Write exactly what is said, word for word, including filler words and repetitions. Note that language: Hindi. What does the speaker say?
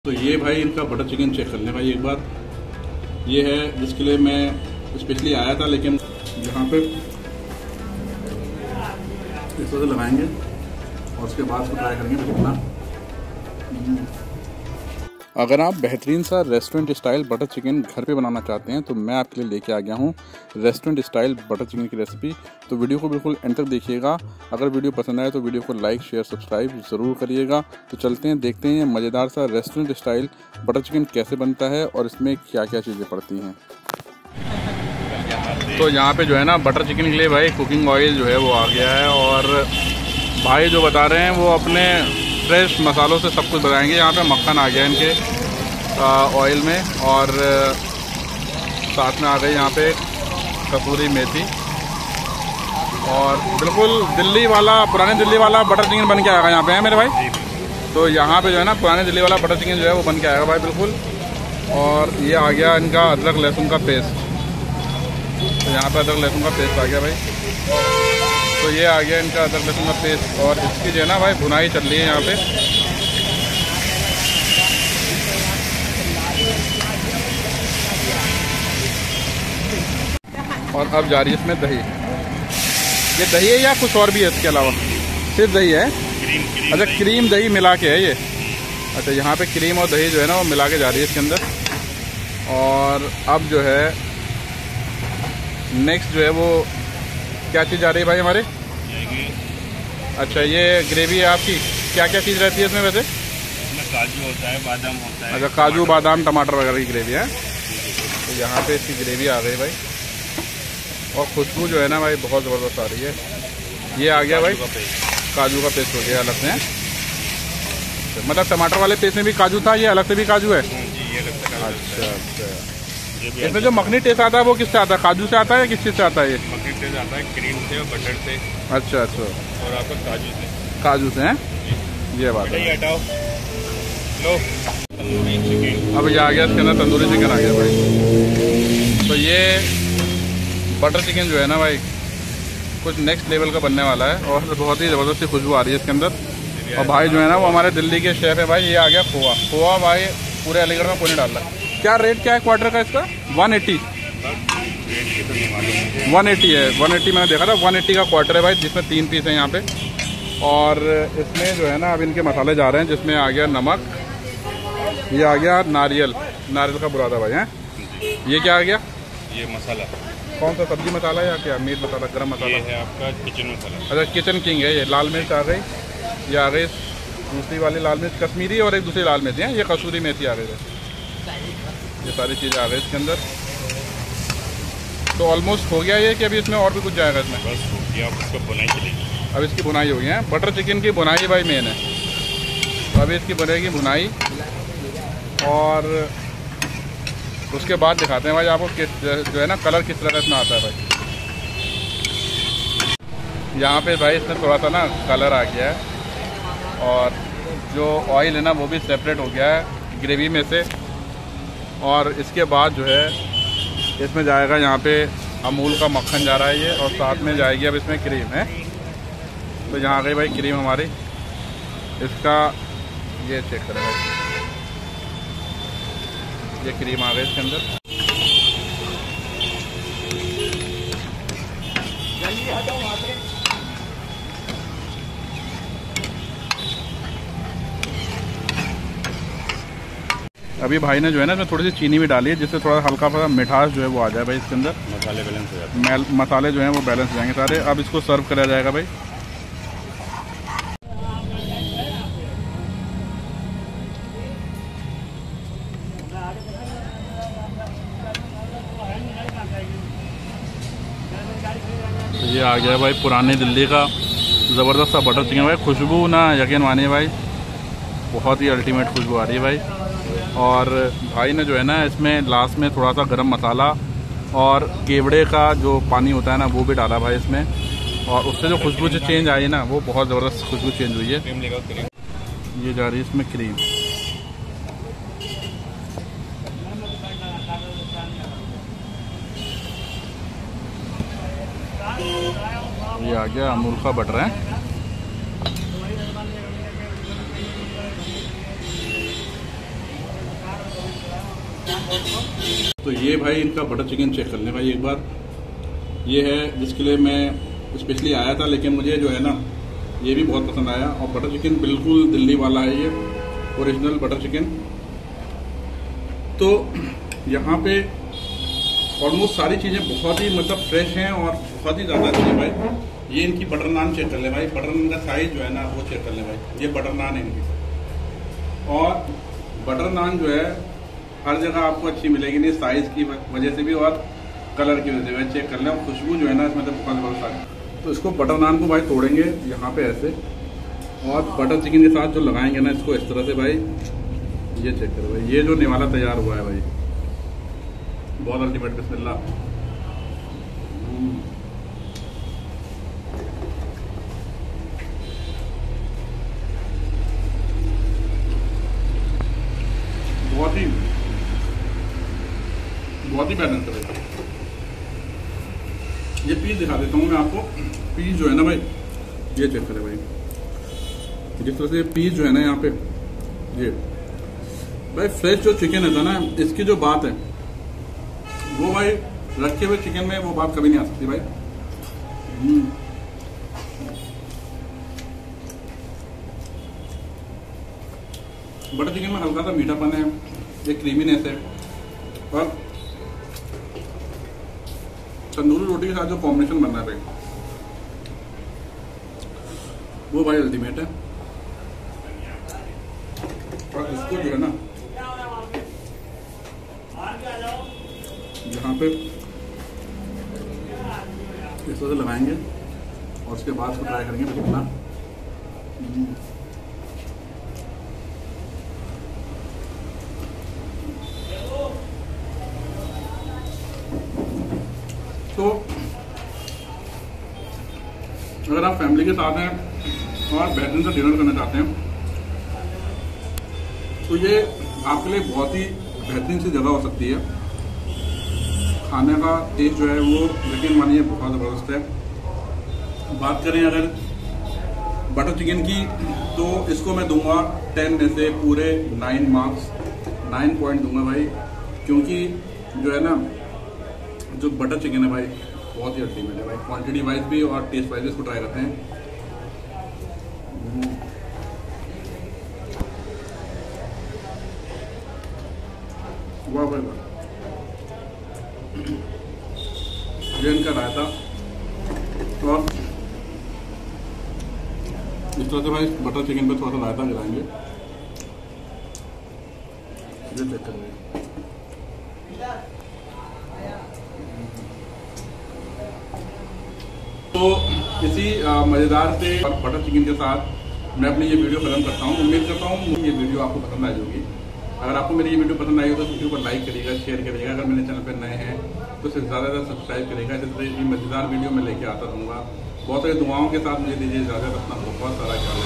तो ये भाई इनका बटर चिकन चेक कर लें भाई एक बार। ये है जिसके लिए मैं स्पेशली आया था, लेकिन यहाँ पे इस वजह लगाएंगे और उसके बाद उसको ट्राई करेंगे कितना। अगर आप बेहतरीन सा रेस्टोरेंट स्टाइल बटर चिकन घर पे बनाना चाहते हैं तो मैं आपके लिए लेके आ गया हूँ रेस्टोरेंट स्टाइल बटर चिकन की रेसिपी। तो वीडियो को बिल्कुल एंड तक देखिएगा। अगर वीडियो पसंद आए तो वीडियो को लाइक शेयर सब्सक्राइब ज़रूर करिएगा। तो चलते हैं, देखते हैं मज़ेदार सा रेस्टोरेंट स्टाइल बटर चिकन कैसे बनता है और इसमें क्या क्या चीज़ें पड़ती हैं। तो यहाँ पे जो है ना बटर चिकन के लिए भाई कुकिंग ऑयल जो है वो आ गया है, और भाई जो बता रहे हैं वो अपने फ्रेश मसालों से सब कुछ बताएंगे। यहाँ पे मक्खन आ गया इनके ऑयल में, और साथ में आ गई यहाँ पे कसूरी मेथी, और बिल्कुल दिल्ली वाला पुराने दिल्ली वाला बटर चिकन बन के आएगा यहाँ पे है मेरे भाई। तो यहाँ पे जो है ना पुराने दिल्ली वाला बटर चिकन जो है वो बन के आएगा भाई बिल्कुल। और ये आ गया इनका अदरक लहसुन का पेस्ट। तो यहाँ पे अदरक लहसुन का पेस्ट आ गया भाई। तो ये आ गया इनका अदरक लहसुन का पेस्ट, और इसकी जो है ना भाई भुनाई चल रही है यहाँ पे। और अब जा रही है इसमें दही। ये दही है या कुछ और भी है इसके अलावा? सिर्फ दही है। क्रीम, क्रीम अच्छा क्रीम दही मिला के है ये। अच्छा यहाँ पे क्रीम और दही जो है ना वो मिला के जा रही है इसके अंदर। और अब जो है नेक्स्ट जो है वो क्या चीज़ आ रही है भाई हमारे? अच्छा ये ग्रेवी है आपकी। क्या क्या चीज़ रहती है इसमें वैसे? इसमें काजू होता है, बादाम होता है। अच्छा काजू बादाम टमाटर वगैरह की ग्रेवी है। तो यहाँ पे इसकी ग्रेवी आ गई भाई, और खुशबू जो है ना भाई बहुत ज़बरदस्त आ रही है। ये आ गया भाई काजू का पेस्ट हो गया अलग से। मतलब टमाटर वाले पेस्ट में भी काजू था, ये अलग से भी काजू है? अच्छा अच्छा। इसमें जो मखनी टेस्ट आता है वो किससे आता है? काजू से आता है या किस चीज़ से आता है? ये मखनी टेस्ट आता है क्रीम से और बटर से। अच्छा अच्छा। और आपका काजू से। काजू से हैं, ये बात है। हटाओ लो तंदूरी चिकन। अब ये आ गया इसके अंदर तंदूरी चिकन आ गया भाई। तो ये बटर चिकन जो है ना भाई कुछ नेक्स्ट लेवल का बनने वाला है, और बहुत ही ज़बरदस्त खुशबू आ रही है इसके अंदर। और भाई जो है ना वो हमारे दिल्ली के शेफ है भाई। ये आ गया खोआ। खोआ भाई पूरे अलीगढ़ में कोई नहीं डाल रहा है। क्या रेट क्या है क्वार्टर का इसका? वन एट्टी वन एट्टी है। वन एट्टी मैंने देखा था। वन एट्टी का क्वार्टर है भाई, जिसमें तीन पीस है यहाँ पे। और इसमें जो है ना अब इनके मसाले जा रहे हैं, जिसमें आ गया नमक, ये आ गया नारियल, नारियल का बुरादा भाई है। ये क्या आ गया? ये मसाला कौन सा? सब्जी मसाला या क्या? मीट मसाला, गरम मसाला? ये है आपका किचन मसाला। अच्छा किचन किंग है ये। लाल मिर्च आ गई, ये आ गई दूसरी वाली लाल मिर्च कश्मीरी, और एक दूसरी लाल मिर्च है ये कसूरी मेथी आ गई है। ये सारी चीज़ें आ गई इसके अंदर। तो ऑलमोस्ट हो गया ये कि अभी इसमें और भी कुछ जाएगा इसमें? बस हो गया, अब इसको बुनाई चलेगी। अब इसकी बुनाई हो गई है। बटर चिकन की बुनाई भाई मेन है। तो अभी इसकी बनेगी बुनाई, और उसके बाद दिखाते हैं भाई आपको किस जो है ना कलर किस तरह इसमें आता है भाई। यहाँ पे भाई इसमें थोड़ा सा ना कलर आ गया है, और जो ऑयल है ना वो भी सेपरेट हो गया है ग्रेवी में से। और इसके बाद जो है इसमें जाएगा यहाँ पे अमूल का मक्खन जा रहा है ये, और साथ में जाएगी अब इसमें क्रीम है। तो यहाँ आ गई भाई क्रीम हमारी। इसका ये चेक करें भाई, ये क्रीम आ गई इसके अंदर। अभी भाई ने जो है ना इसमें थोड़ी सी चीनी भी डाली है, जिससे थोड़ा हल्का सा मिठास जो है वो आ जाए भाई इसके अंदर। मसाले बैलेंस हो जाते हैं। मसाले जो हैं वो बैलेंस हो जाएंगे सारे। अब इसको सर्व करा जाएगा भाई। तो ये आ गया भाई पुरानी दिल्ली का ज़बरदस्त सा बटर चिकन भाई। खुशबू ना यकीन मानिए भाई, बहुत ही अल्टीमेट खुशबू आ रही है भाई। और भाई ने जो है ना इसमें लास्ट में थोड़ा सा गरम मसाला और केवड़े का जो पानी होता है ना वो भी डाला भाई इसमें, और उससे जो खुशबू जो चेंज आई ना वो बहुत ज़बरदस्त खुशबू चेंज हुई है। ये जा रही है इसमें क्रीम। ये आ गया अमूल का बटर है। तो ये भाई इनका बटर चिकन चेक कर लें भाई एक बार। ये है जिसके लिए मैं स्पेशली आया था, लेकिन मुझे जो है ना ये भी बहुत पसंद आया। और बटर चिकन बिल्कुल दिल्ली वाला है, ये ओरिजिनल बटर चिकन। तो यहाँ पे ऑलमोस्ट सारी चीज़ें बहुत ही मतलब फ्रेश हैं और बहुत ही ज़्यादा अच्छी है भाई। ये इनकी बटर नान चेक कर ले भाई, बटर नान का साइज जो है ना वो चेक कर ले भाई। ये बटर नान है इनकी, और बटर नान जो है हर जगह आपको अच्छी मिलेगी नहीं, साइज की वजह से भी और कलर की वजह से। चेक कर लें, और खुशबू जो है ना इसमें तो बहुत ज़बरदस्त आ है। तो इसको बटर नान को भाई तोड़ेंगे यहाँ पे ऐसे, और बटर चिकन के साथ जो लगाएंगे ना इसको इस तरह से भाई। ये चेक करो भाई, ये जो निवाला तैयार हुआ है भाई, बहुत अल्टीमेट। बिस्मिल्लाह। बहुत ही बहुत ही बैलेंस है। ये पीस दिखा देता हूँ मैं आपको। पीस जो है ना भाई, ये चेक करें भाई, जिस तरह से पीस जो है ना यहाँ पे, ये भाई फ्रेश जो चिकन है ना, इसकी जो बात है वो भाई रखे हुए चिकन में वो बात कभी नहीं आ सकती भाई। बटर चिकन में हल्का सा मीठापन है, एक क्रीमीनेस है, और तंदूरी रोटी के साथ जो कॉम्बिनेशन बनना है भाई वो भाई अल्टीमेट है। और इसको जो है ना यहाँ पे इस तरह से लगाएंगे और उसके बाद इसको ट्राई करेंगे कितना। तो अगर आप फैमिली के साथ हैं और बेहतरीन सा डिनर करना चाहते हैं तो ये आपके लिए बहुत ही बेहतरीन सी जगह हो सकती है। खाने का टेस्ट जो है वो यकीन मानिए बहुत ज़बरदस्त है। बात करें अगर बटर चिकन की, तो इसको मैं दूंगा टेन में से पूरे नाइन मार्क्स, नाइन पॉइंट दूंगा भाई। क्योंकि जो है ना जो बटर चिकन है भाई बहुत ही अल्टीमेट है भाई, क्वांटिटी वाइज भी और टेस्ट वाइज भी। इसको ट्राई करते हैं। वाह भाई वाह, ये इनका रायता, और इस तरह से भाई बटर चिकन पे थोड़ा सा रायता गिराएंगे। ये चेक करेंगे। तो इसी मज़ेदार से और बटर चिकन के साथ मैं अपनी ये वीडियो खत्म करता हूँ। उम्मीद करता हूँ ये वीडियो आपको पसंद आ जाएगी। अगर आपको मेरी ये वीडियो पसंद आई हो तो वीडियो को लाइक करिएगा, शेयर करिएगा। अगर मेरे चैनल पर नए हैं तो ज़्यादा से ज़्यादा सब्सक्राइब करिएगा। इस तरह की मज़ेदार वीडियो मैं लेके आता रहूँगा। बहुत सारी दुआओं के साथ मुझे दीजिए इजाज़त। अपना बहुत सारा ख्याल